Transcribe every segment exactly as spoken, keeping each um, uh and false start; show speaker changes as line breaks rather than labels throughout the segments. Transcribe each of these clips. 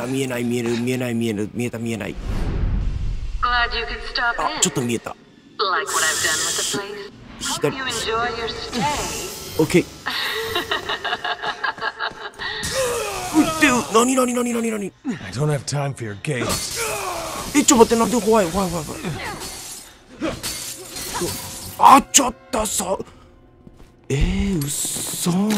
た見えない見える見えない見える見えた見えない。
Glad you could stop
あ
in.
ちょっと見えた。
Like what I've done with the place. Hope you enjoy your stay.
オッケー。うってう何何何何何
I don't have time for your games.
えちょっと待ってなんで怖い怖い怖い怖い。あちょっとさえー、うっそー。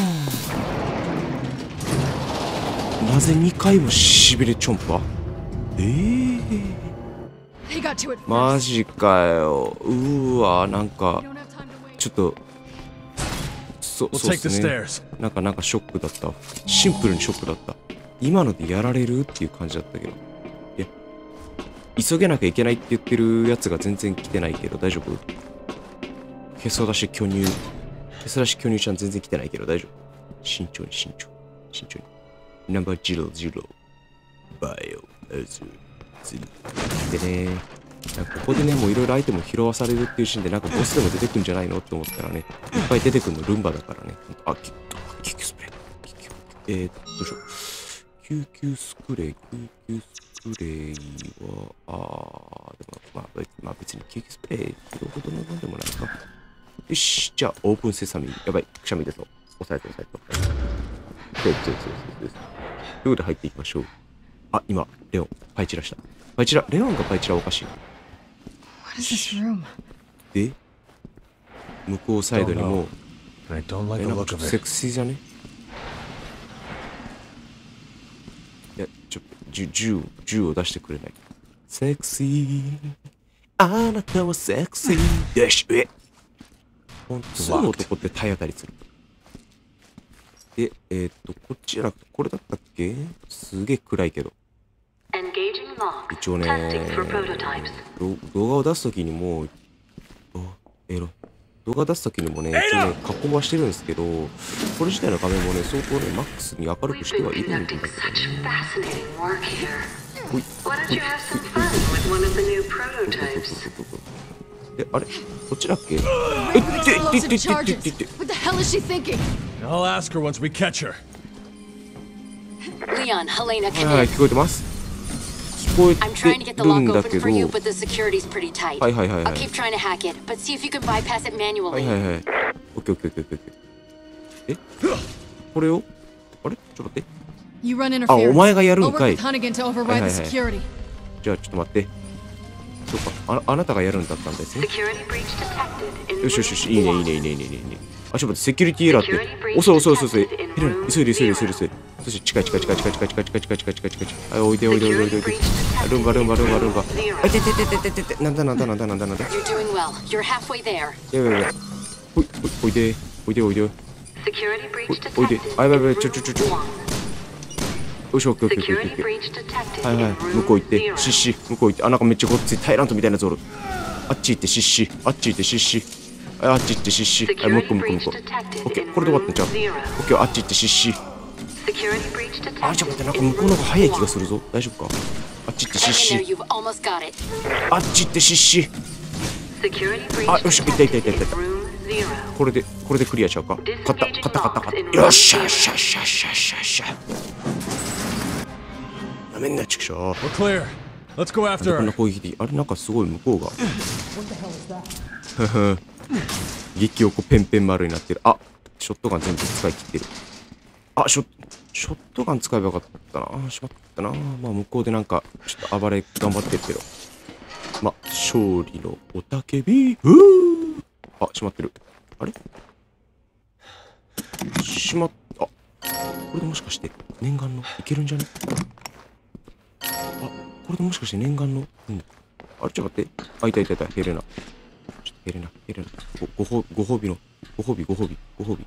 なぜにかいもしびれちょんぱ。えー、マジかよ。うーわなんかちょっとそそうですね。なんかなんかショックだった。シンプルにショックだった。今のでやられるっていう感じだったけど。いや急げなきゃいけないって言ってるやつが全然来てないけど大丈夫？へそ出し巨乳。へそ出し巨乳ちゃん全然来てないけど大丈夫？慎重に慎重に慎重に。ナンバーゼロゼロバイオアズでね、なんかここでねもういろいろアイテム拾わされるっていうシーンでなんかボスでも出てくんじゃないのって思ったらね、いっぱい出てくるのルンバだからね。あ、キ救急スプレー。えー、どうしよう。救急スプレー、救急スプレーは、あー、でもまあ、まあ、別に救急スプレー拾うほどのもんでもないか。よし、じゃあオープンセサミ。やばい、くしゃみ出そう。押さえて押さえて。そうそうそうそうそう。ということで入っていきましょう。あ、今、レオン、パイチラした。パイチラ、レオンがパイチラおかしい。で、向こうサイドにも、え、なんかちょっとセクシーじゃね？いや、ちょっと、銃、銃を出してくれない。セクシー。あなたはセクシー。よし、えほんと、その男って体当たりする。で、えー、っと、こっちじゃなくて、これだったっけ？すげえ暗いけど。一応ね、動画を出すときにも、えろ、動画を出すときにもね、一応ね、加工はしてるんですけど、これ自体の画面もね、相当ね、マックスに明るくしてはいるんだけどね。ほい、ほい、ほい、え、あれこっちだっけ？えってってってってってって。
I'll ask her once we catch her.
Leon, Helena,
はい、聞こえてます。聞こえてるんだけど。はいはいはいはい。はいはいはい。オッケーオッケーオッケーオッケー。え？これを？あれ？ちょっと待って。あ、お前がやるんかい。はいはいはい。じゃあちょっと待って。そうか、あ、あなたがやるんだったんですね。よしよしよし、いいねいいねいいねいいねいいね。あ、ちょっと待って、セキュリティエラーって。遅い遅い遅い遅い。ヘレン、急いで急いで急いで急いで。そして近い近い近い近い近い近い近い近い近い近い近い近い近い。はい、おいでおいでおいでおいでおいで。ルンバルンバルンバルンバ。あ、いててててててて。なんだなんだなんだなんだなんだ。やばいやばい。ほいおいでおいでおいで。おいで。あ、やばいやばい、ちょちょちょちょ。よし、オッケーオッケーオッケーオッケー。はいはい、向こう行って、シッシ、向こう行って、あ、なんかめっちゃごっついタイラントみたいなやつおる。あっち行ってシッシ、あっち行ってシッシ、あっち行ってシッシ、はい、もう一個向こう向こう。オッケー、これで終わったんちゃう？オッケー、あっち行ってシッシ。あ、ちょっと待って、なんか向こうの方が早い気がするぞ。大丈夫か？あっち行ってシッシ。あっち行ってシッシ。あ、よし、いったいったいったいった。これで、これでクリアしちゃうか。勝った、勝った、勝った、勝った。よっしゃよっしゃよっしゃよっしゃよっしゃよっしゃ。なめんな、ちくしょう。
Let's go
なんでこ
after
んな
her.
攻撃的。あれなんかすごい向こうが。激おこペンペン丸になってる。あ、ショットガン全部使い切ってる。あ、ショット、ショットガン使えばよかったな。しまったな。まあ向こうでなんか、ちょっと暴れ頑張ってるけど。まあ、勝利のおたけび。うーあ、しまってる。あれしまっ、あ、これでもしかして念願のいけるんじゃね？あ、これでもしかして念願のうん。あれちょっと待って。あ、いたいたいた。ヘレナ。ちょっとヘレナ、ヘレナ。ご、ご、ご褒美の、ご褒美、ご褒美、ご褒美。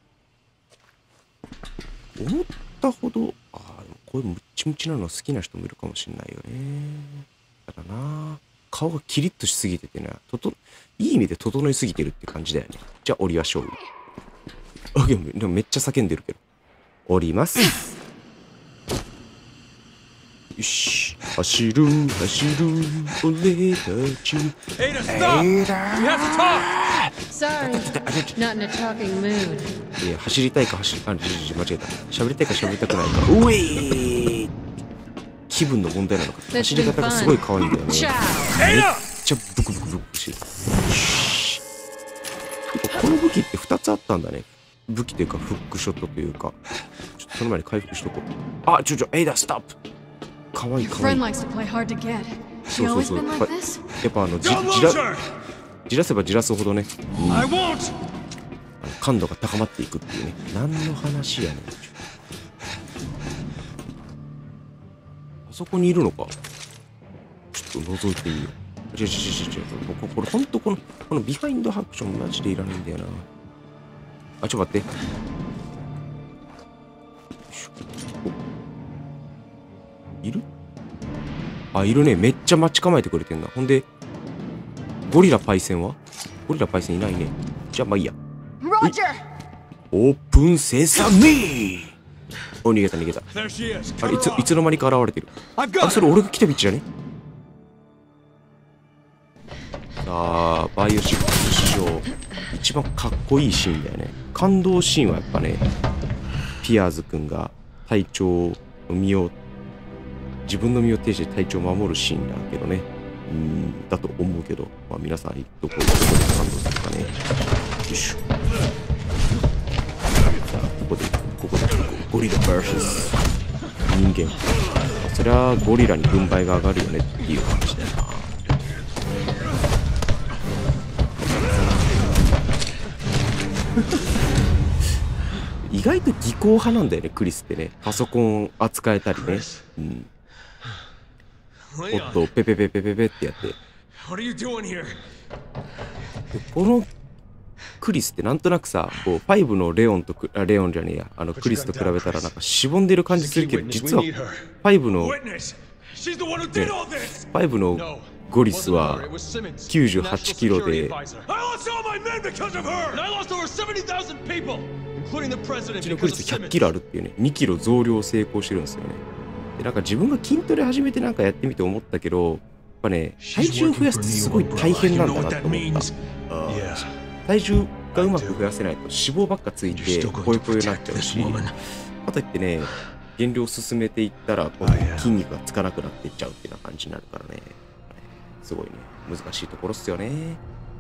思ったほど、ああ、でもこういうムッチムチなの好きな人もいるかもしれないよね。ただな、顔がキリッとしすぎててね、とと、いい意味で整いすぎてるって感じだよね。じゃあ、降りましょう。あ、でも、でもめっちゃ叫んでるけど。降ります。よし。走る、走る、俺たち。
Ada, stop! We have to talk!
Sorry, not in a talking mood.
いや、走りたいか走り、あ、間違えた。喋りたいか喋りたくないか。うえー気分の問題なのか。走り方がすごい可愛いんだよね。めっちゃブクブクブクしてる。この武器ってふたつあったんだね。武器というかフックショットというか。ちょっとその前に回復しとこう。あ、ちょちょ、エイダ、ストップ。かわいいかわいい。そうそうそう。やっぱあの、じ、じら、じらせばじらすほどね、うん、あの感度が高まっていくっていうね。何の話やねん。あそこにいるのか。ちょっと覗いてみよう。違う違う違う違う。これ、これほんとこの、このビハインドハクションマジでいらないんだよな。あ、ちょっと待って。いる？あ、いるね。めっちゃ待ち構えてくれてんだ。ほんで、ゴリラパイセンは？ゴリラパイセンいないね。じゃあまあいいや。オープンセサミー！お、逃げた逃げた。あれ、いつ、いつの間にか現れてる。あれ、それ俺が来た道じゃね？さあ、バイオシックス史上、一番かっこいいシーンだよね。感動シーンはやっぱね、ピアーズくんが隊長の身を、自分の身を挺して隊長を守るシーンだけどね。うーん、だと思うけど、まあ皆さん、どこ、どこで感動するかね。よいしょ。さあ、ここで、ここで、ゴリラ ブイエス 人間。そりゃ、ゴリラに軍配が上がるよねっていう話だよな。意外と技巧派なんだよね、クリスってね。パソコン扱えたりね。うん。おっと、ペペペペペペってやって。このクリスってなんとなくさ、こう、ファイブのレオンとク、あ、レオンじゃねえや、あのクリスと比べたらなんかしぼんでる感じするけど、実はファイブの、ね、ファイブのゴリスはきゅうじゅうはちキロで、うちのクリスひゃっキロあるっていうね、にキロ増量成功してるんですよね。で、なんか自分が筋トレ始めてなんかやってみて思ったけど、やっぱね、体重増やすってすごい大変なんだなと思った。体重がうまく増やせないと脂肪ばっかついてぽよぽよになっちゃうし、かといってね、減量を進めていったら今度筋肉がつかなくなっていっちゃうっていうような感じになるからね。すごいね、難しいところっすよね。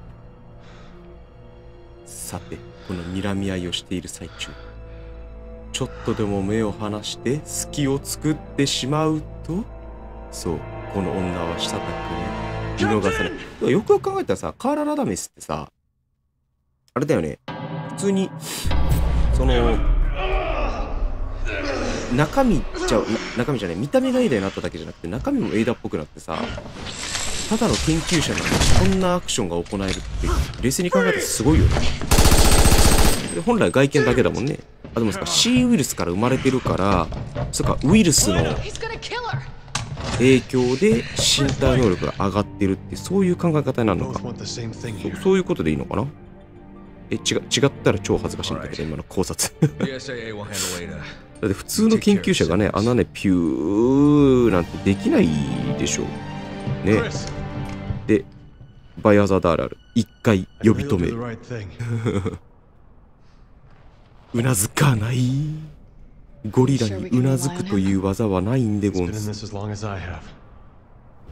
さて、この睨み合いをしている最中、ちょっとでも目を離して隙を作ってしまうと、そう、この女はしたたく見逃さない。よくよく考えたらさ、カーラ・ラダメスってさ、あれだよね、普通にその中身ちゃう中身じゃない見た目がエイダになっただけじゃなくて、中身もエイダっぽくなってさ、ただの研究者なのにこんなアクションが行えるって冷静に考えたらすごいよね。本来外見だけだもんね。あ、でもさ、C ウイルスから生まれてるから、そっか、ウイルスの影響で身体能力が上がってるって、そういう考え方になるのか。そ, そういうことでいいのかな。え、違, 違ったら超恥ずかしいんだけど、今の考察。だって普通の研究者がね、あんなね、ピューなんてできないでしょう。ね。で、バイオハザードあるある。一回呼び止める。うなずかない。ゴリラにうなずくという技はないんでゴンス。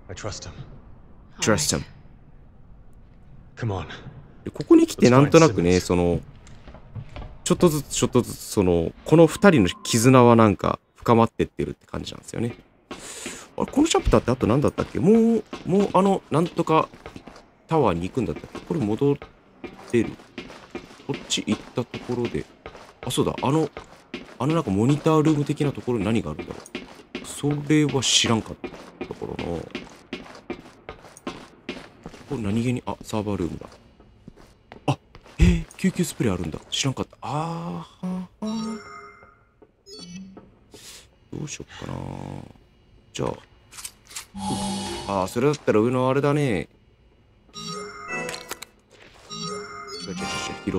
I trust him.
trust him。
Come on.
でここに来てなんとなくね、その、ちょっとずつちょっとずつ、その、この二人の絆はなんか深まってってるって感じなんですよね。あれ、このチャプターってあと何だったっけ？もう、もうあの、なんとかタワーに行くんだったっけ？これ戻ってる。こっち行ったところで、あ、そうだ、あの、あのなんかモニタールーム的なところに何があるんだろう。それは知らんかったところの、これ何気に、あ、サーバールームだ。あ、えー、救急スプレーあるんだ。知らんかった。あーはーはー。どうしよっかな。じゃあ、あー、それだったら上のあれだね。ちょちょちょ拾って。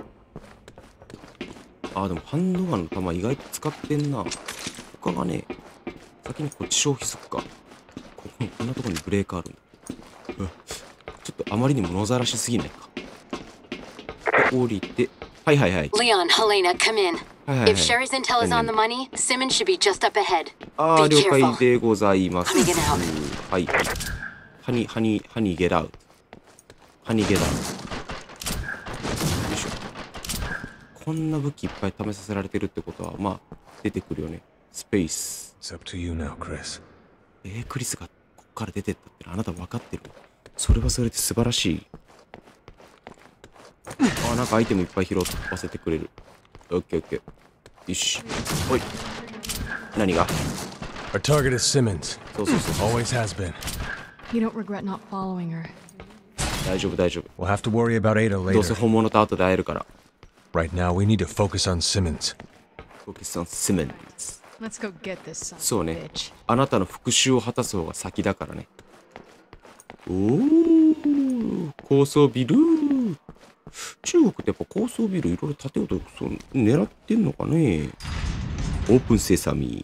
あー、でもハンドガンの弾意外と使ってんな。他がね、先にこっち消費すっか。ここ、こんなところにブレーカーあるんだ。うん、ちょっとあまりにも野ざらしすぎないか。で、降りて、はいはいはい。
Leon, Helena, come in.
はいはいはい。
If Sherry's intel is on the money, Simmons should be just up ahead.
あー、
Be
了解
careful.
でございます。
Let me get out.
はい。ハニー、ハニー、ハニーゲラウト。ハニーゲラウト。よいしょ。こんな武器いっぱい試させられてるってことは、まあ、出てくるよね。スペース。
It's up to you now, Chris.
えー、クリスがこっから出てったってのあなた分かってる。それはそれで素晴らしい。あ、なんかアイテムいっぱい拾わせてくれる。オッケーオッケー。よし。ほい。何が？
Our target is Simmons.
そうそうそう。
Always has been.
You don't regret not following her.
大丈夫大丈夫。
We'll have to worry about Ada
どうせ
later.
本物と後で会えるから。
Right now, we need to focus on Simmons.
Focus on Simmons。
Let's go get this son
そう
of a
ね。
bitch.
あなたの復讐を果たす方が先だからね。おー、高層ビル。中国ってやっぱ高層ビルいろいろ建てようとそう狙ってんのかね。オープンセサミ。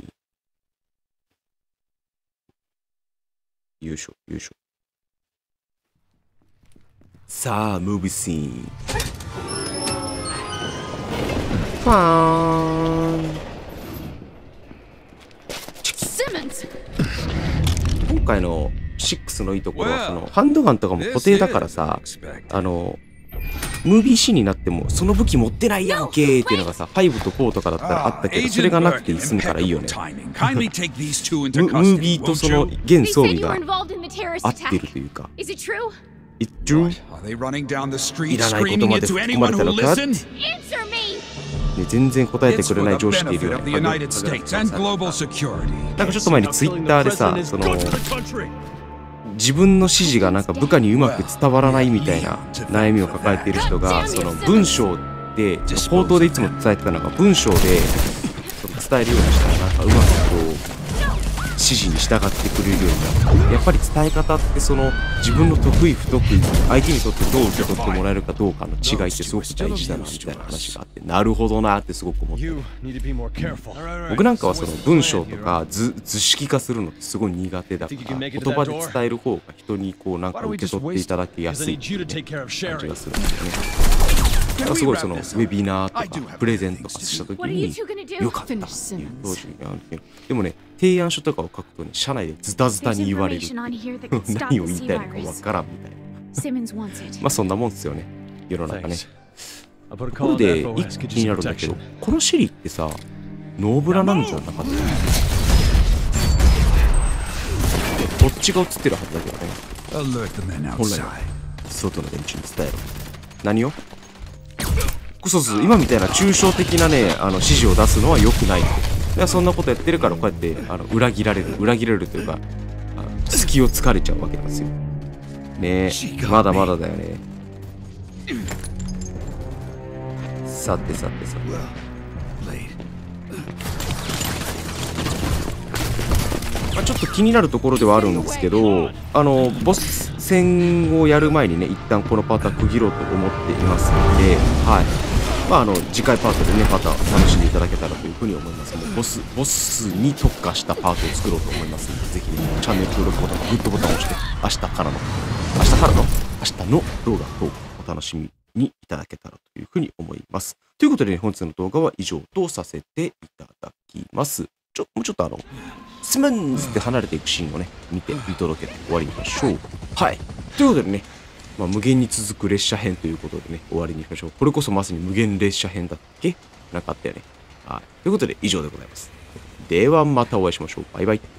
よいしょ、よいしょ。さあ、ムービーシーン。ファーン。
Simmons!
今回のろくのいいところはそのハンドガンとかも固定だからさ、あのムービーシーンになってもその武器持ってないやんけーっていうのがさ、ごとよんとかだったらあったけど、それがなくて済むからいいよね。ムムービーとその現装備が合ってるというか。
Is it true?
It's true?
Are they running down the street
いらないこと
screaming
ま
it
で
to
吹き込ま
anyone
れた
who
のかって
listens?
Answer me!
ね、全然答えて
It's
くれ
for
ない
the
上司っている
benefit
よ
of the
ね。
United States and global security.
なんかちょっと前にツイッターでさ、その自分の指示がなんか部下にうまく伝わらないみたいな悩みを抱えている人が、その文章で口頭でいつも伝えてたのが文章でその伝えるようにしたらなんかうまくこう指示に従ってくれるようになる。やっぱり伝え方ってその自分の得意不得意相手にとってどう受け取ってもらえるかどうかの違いってすごく大事だなみたいな話があって、なるほどなってすごく思った。僕なんかはその文章とか図図式化するのってすごい苦手だから、言葉で伝える方が人にこうなんか受け取っていただきやすいっていう、ね、感じがするんですよね。だからすごいそのウェビナーとかプレゼントとかした時によかったっていう当時にあるけど、でもね提案書とかを書くとね社内でズタズタに言われる。何を言いたいのかわからんみたいな。まあそんなもんですよね世の中ね。ところで一気になるんだけど、このシリってさノーブラなんじゃなかった？こっちが映ってるはずだけどね。本来は外の連中に伝えろ。何を？そうそう、今みたいな抽象的なね、あの指示を出すのは良くないって。でそんなことやってるからこうやってあの裏切られる、裏切られるというか、あの隙を突かれちゃうわけなんですよ。ねえ、まだまだだよね。さてさてさて。まあ、ちょっと気になるところではあるんですけど、あのボス戦をやる前にね、一旦このパートは区切ろうと思っていますので、はい。まあ、あの次回パートでね、パターン楽しんでいただけたらというふうに思いますので、ボス、ボスに特化したパートを作ろうと思いますので、ぜひね、チャンネル登録ボタン、グッドボタンを押して、明日からの、明日からの、明日の動画等お楽しみにいただけたらというふうに思います。ということで、ね、本日の動画は以上とさせていただきます。 ちょ、もうちょっとあの、スムーンズって離れていくシーンをね、見て、見届けて終わりにしましょう。はい。ということでね、まあ、無限に続く列車編ということでね、終わりにしましょう。これこそまさに無限列車編だっけなんかあったよね。はい。ということで以上でございます。ではまたお会いしましょう。バイバイ。